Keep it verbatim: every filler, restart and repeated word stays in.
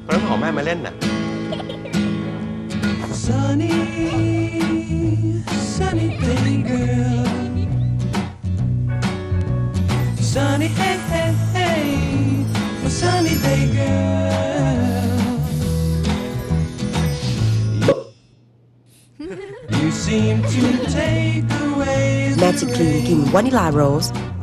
เอาน้ำหอมแม่มาเล่นน่ะ Sunny Sunny day girl Sunny hey hey hey my sunny day girl You seem to take away Magiclean กลิ่นวานิลาโรส